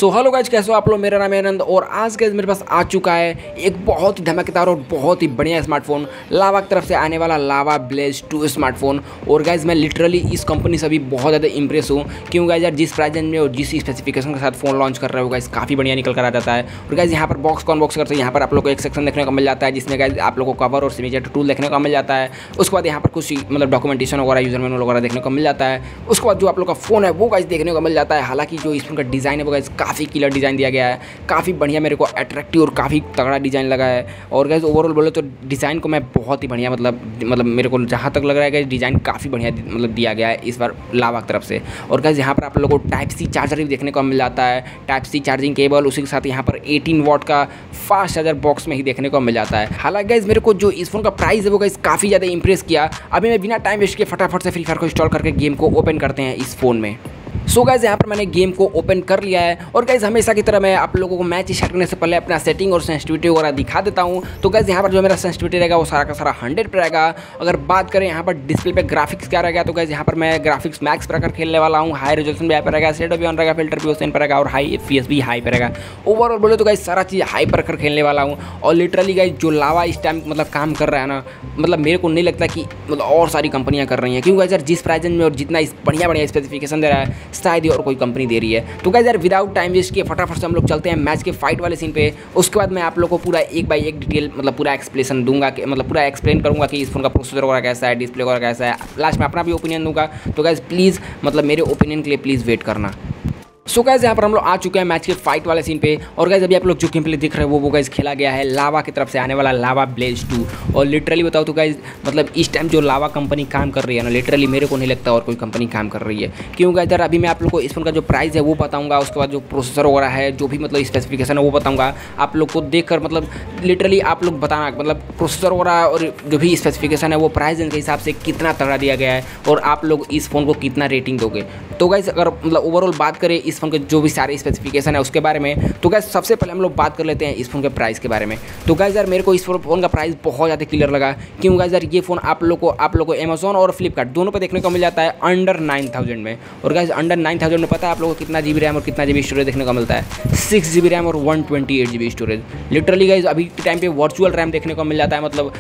So hello guys, कैसे हो आप लोग। मेरा नाम है आनंद और आज गाइज मेरे पास आ चुका है एक बहुत ही धमाकेदार और बहुत ही बढ़िया स्मार्टफोन, लावा की तरफ से आने वाला लावा ब्लेज 2 स्मार्टफोन। और गाइज मैं लिटरली इस कंपनी से अभी बहुत ज़्यादा इंप्रेस हूँ, क्यों गाइज यार जिस प्राइस रेंज में और जिस स्पेसिफिकेशन के साथ फ़ोन लॉन्च कर रहे हो गाइज काफ़ी बढ़िया निकल कर आ जाता है। और गाइज यहाँ पर बॉक्स को अनबॉक्स करते हैं, यहाँ पर आप लोग को एक सेक्शन देखने को मिल जाता है जिसमें गाइज आप लोग को कवर और सिग्नेचर टूल देखने को मिल जाता है। उसके बाद यहाँ पर कुछ मतलब डॉक्यूमेंटेशन वगैरह, यूजर मैनुअल वगैरह देखने को मिल जाता है। उसके बाद जो आप लोग का फ़ोन है वो गाइज देखने को मिल जाता है। हालांकि जो इस फोन का डिज़ाइन है वो गाइज काफ़ी किलर डिज़ाइन दिया गया है, काफ़ी बढ़िया, मेरे को अट्रैक्टिव और काफ़ी तगड़ा डिज़ाइन लगा है। और गाइज ओवरऑल बोले तो डिज़ाइन को मैं बहुत ही बढ़िया मतलब मेरे को जहाँ तक लग रहा है कि डिज़ाइन काफ़ी बढ़िया मतलब दिया गया है इस बार लावा की तरफ से। और गाइज यहाँ पर आप लोगों को टाइप सी चार्जर भी देखने को मिल जाता है, टाइप सी चार्जिंग केबल, उसी के साथ यहाँ पर 18 वॉट का फास्ट चार्जर बॉक्स में ही देखने को मिल जाता है। हालांकि गाइज मेरे को जो इस फोन का प्राइस है वो गाइज काफ़ी ज़्यादा इंप्रेस किया। अभी मैं बिना टाइम वेस्ट किए फटाफट से फ्री फायर को इंस्टॉल करके गेम को ओपन करते हैं इस फोन में। सो गाइज यहाँ पर मैंने गेम को ओपन कर लिया है। और गाइज हमेशा की तरह मैं आप लोगों को मैच स्टार्ट करने से पहले अपना सेटिंग और सेंसिटिविटी वगैरह दिखा देता हूँ। तो गाइज यहाँ पर जो मेरा सेंसिटिविटी रहेगा वो सारा का सारा 100 पे रहेगा। अगर बात करें यहाँ पर डिस्प्ले पे ग्राफिक्स क्या रहेगा, तो गाइज यहाँ पर मैं ग्राफिक्स मैक्स पर रखकर खेलने वाला हूँ। हाई रेजोल्यूशन भी हाई पर रहेगा, शेडो भी ऑन रहेगा, फिल्टर भी उस पर रहेगा और हाई FPS भी हाई पर रहेगा। ओवरऑल बोले तो गाइज सारा चीज़ हाई पर रखकर खेलने वाला हूँ। और लिटरली गाइज जो लावा इस टाइम मतलब काम कर रहा है ना, मतलब मेरे को नहीं लगता कि मतलब और सारी कंपनियाँ कर रही हैं, क्योंकि गाइज यार जिस प्राइस में और जितना बढ़िया बढ़िया स्पेसिफिकेशन दे रहा है शायद ही और कोई कंपनी दे रही है। तो गाइस यार विदाउट टाइम वेस्ट किए फटाफट से हम लोग चलते हैं मैच के फाइट वाले सीन पे। उसके बाद मैं आप लोगों को पूरा एक बाय एक डिटेल मतलब पूरा एक्सप्लेनेशन दूंगा कि मतलब पूरा एक्सप्लेन करूंगा कि इस फोन का प्रोसेसर वगैरह कैसा है, डिस्प्ले वगैरह कैसा है। लास्ट में अपना भी ओपिनियन दूंगा। तो गाइस प्लीज़ मतलब मेरे ओपिनियन के लिए प्लीज़ वेट करना। सो गाइस यहाँ पर हम लोग आ चुके हैं मैच के फाइट वाले सीन पे। और गाइस अभी आप लोग जो गेम प्ले दिख रहे हैं वो गाइस खेला गया है लावा की तरफ से आने वाला लावा ब्लेज 2। और लिटरली बताओ तो गाइस मतलब इस टाइम जो लावा कंपनी काम कर रही है ना, लिटरली मेरे को नहीं लगता और कोई कंपनी काम कर रही है। क्यों गाइस यार अभी मैं आप लोग को इस फोन का जो प्राइस है वो बताऊँगा, उसके बाद जो प्रोसेसर वगैरह है, जो भी मतलब स्पेसिफिकेशन है वो बताऊँगा आप लोग को देखकर। मतलब लिटरली आप लोग बताना मतलब प्रोसेसर वगैरह और जो भी स्पेसिफिकेशन है वो प्राइस के हिसाब से कितना तगड़ा दिया गया है और आप लोग इस फोन को कितना रेटिंग दोगे। तो गाइस अगर मतलब ओवरऑल बात करें इस फोन के जो भी सारे स्पेसिफिकेशन है उसके बारे में, तो गाइस सबसे पहले हम लोग बात कर लेते हैं इस फोन के प्राइस के बारे में। तो गाइस यार मेरे को इस फोन का प्राइस बहुत ज़्यादा क्लियर लगा। क्यों गाइस यार ये फोन आप लोग को अमेजोन और फ्लिपकार्ट दोनों पे देखने को मिल जाता है अंडर 9000 में। और गाइस अंडर 9000 में पता है आप लोगों को कितना GB रैम और कितना GB स्टोरेज देखने को मिलता है? 6 GB रैम और 128 GB स्टोरेज। लिटरली गाइस अभी के टाइम पे वर्चुअल रैम देखने को मिल जाता है, मतलब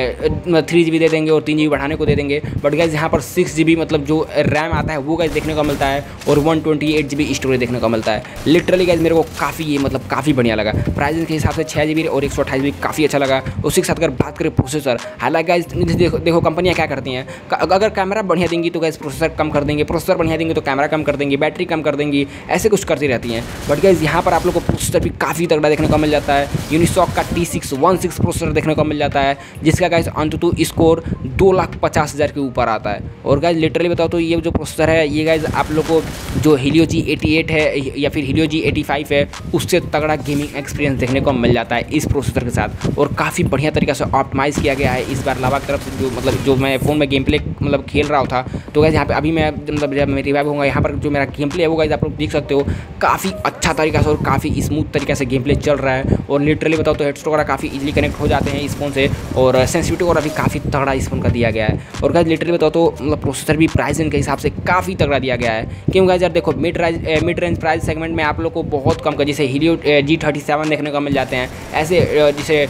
3 GB दे देंगे और 3 GB बढ़ाने को दे देंगे। बट गाइस यहाँ पर 6 GB मतलब जो रैम आता है वो गाइस देखने को मिलता है और 128 GB स्टोरेज देखने को मिलता है। लिटरली गाइस मेरे को काफ़ी ये मतलब काफ़ी बढ़िया लगा। प्राइस के हिसाब से 6 GB और 128 GB काफ़ी अच्छा लगा। उसी के साथ अगर बात करें प्रोसेसर, हालांकि गाइस देखो कंपनियां क्या करती हैं, अगर कैमरा बढ़िया देंगी तो गाइस प्रोसेसर कम कर देंगे, प्रोसेसर बढ़िया देंगे तो कैमरा कम कर देंगे, बैटरी कम कर देंगी, ऐसे कुछ करती रहती हैं। बट गाइस यहाँ पर आप लोग को प्रोसेसर भी काफ़ी तगड़ा देखने को मिल जाता है। यूनिसॉक का T616 प्रोसेसर देखने को मिल जाता है, जिसका गाइस अंततः स्कोर 2,50,000 के ऊपर आता है। और गाइस लिटरली बताओ तो ये जो प्रोसेसर है ये गाइस आप लोग को जो Helio G88 है या फिर Helio G85 है उससे तगड़ा गेमिंग एक्सपीरियंस देखने को मिल जाता है इस प्रोसेसर के साथ। और काफ़ी बढ़िया तरीके से ऑप्टिमाइज़ किया गया है इस बार लावा की तरफ से। जो मैं फ़ोन में गेम प्ले मतलब खेल रहा था, तो गाइस यहाँ पे अभी मैं मतलब जब मैं रिवाइव होऊंगा यहाँ पर जो मेरा गेम प्ले है वो गाइस आप लोग देख सकते हो काफ़ी अच्छा तरीका से और काफ़ी स्मूथ तरीके से गेम प्ले चल रहा है। और लिटरली बताओ तो हेडसेट वगैरह काफ़ी इजीली कनेक्ट हो जाते हैं इस फोन से। और सेंसिटिविटी वगैरह भी काफ़ी तगड़ा इस फोन का दिया गया है। और गाइस लिटरली बताओ तो मतलब प्रोसेसर भी प्राइस के हिसाब से काफ़ी तगड़ा दिया गया है। क्यों गाइस यार देखो मिड रेंज प्राइस सेगमेंट में आप लोग को बहुत कम का जैसे Helio G37 देखने को मिल जाते हैं, ऐसे जैसे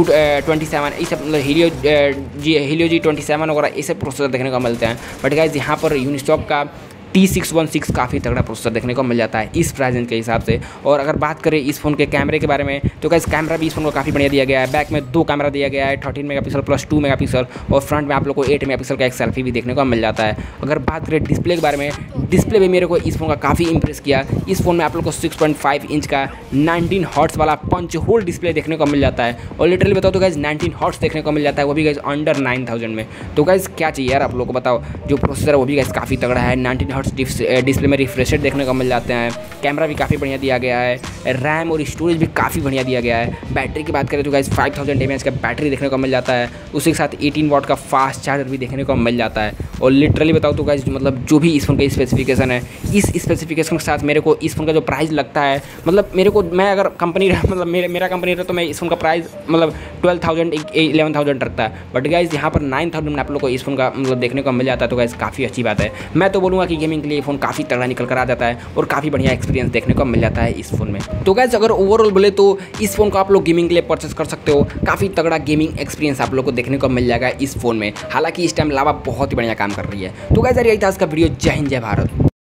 227 ये सब मतलब Helio G27 वगैरह ऐसे प्रोसेसर देखने को मिलते हैं। बट गाइस यहाँ पर यूनिसॉक का T616 काफ़ी तगड़ा प्रोसेसर देखने को मिल जाता है इस प्राइस रेंज के हिसाब से। और अगर बात करें इस फोन के कैमरे के बारे में, तो गाइस कैमरा भी इस फोन को काफ़ी बढ़िया दिया गया है। बैक में 2 कैमरा दिया गया है, 13 मेगापिक्सल प्लस 2 मेगापिक्सल। और फ्रंट में आप लोग को 8 मेगापिक्सल का एक सेल्फी भी देखने को मिल जाता है। अगर बात करें डिस्प्ले के बारे में, डिस्प्ले भी मेरे को इस फोन का काफ़ी इंप्रेस किया। इस फोन में आप लोग को 6.5 इंच का 19 हर्ट्ज वाला पंच होल डिस्प्ले देखने को मिल जाता है। और लिटरली बताओ तो गाइस 19 हर्ट्ज देखने को मिल जाता है, वो भी गाइस अंडर 9000 में। तो गाइस क्या चाहिए यार आप लोग को बताओ। जो प्रोसेसर है वो भी गाइस काफ़ी तगड़ा है, 19 हर्ट्ज डिस्प्ले में रिफ्रेश रेट देखने को मिल जाते हैं। कैमरा भी काफ़ी बढ़िया दिया गया है, रैम और स्टोरेज भी काफ़ी बढ़िया दिया गया है। बैटरी की बात करें तो गाइस 5000 mAh का बैटरी देखने को मिल जाता है, उसी के साथ 18 वॉट का फास्ट चार्जर भी देखने को मिल जाता है। और लिटरली बताओ तो गाइस मतलब जो भी इस फोन का स्पेसिफिकेशन है, इस स्पेसिफिकेशन के साथ मेरे को इस फोन का जो प्राइस लगता है, मतलब मेरे को मैं अगर कंपनी मतलब मेरा कंपनी रहा तो मैं इस फोन का प्राइस मतलब 12,000 11,000 रखता है, बट गाइज यहाँ पर 9,000 में आप लोग को इस फोन का मतलब देखने को मिल जाता है। तो गाइज काफ़ी अच्छी बात है। मैं तो बोलूँगा कि गेमिंग के लिए फ़ोन काफ़ी तगड़ा निकल कर आ जाता है और काफ़ी बढ़िया एक्सपीरियंस देखने को मिल जाता है इस फोन में। तो गाइज अगर ओवरऑल बोले तो इस फोन को आप लोग गेमिंग के लिए परचेस कर सकते हो। काफ़ी तगड़ा गेमिंग एक्सपीरियंस आप लोग को देखने को मिल जाएगा इस फोन में। हालांकि इस टाइम लावा बहुत ही बढ़िया काम कर रही है। तो गाइज यार यही था आज का वीडियो। जय हिंद जय भारत।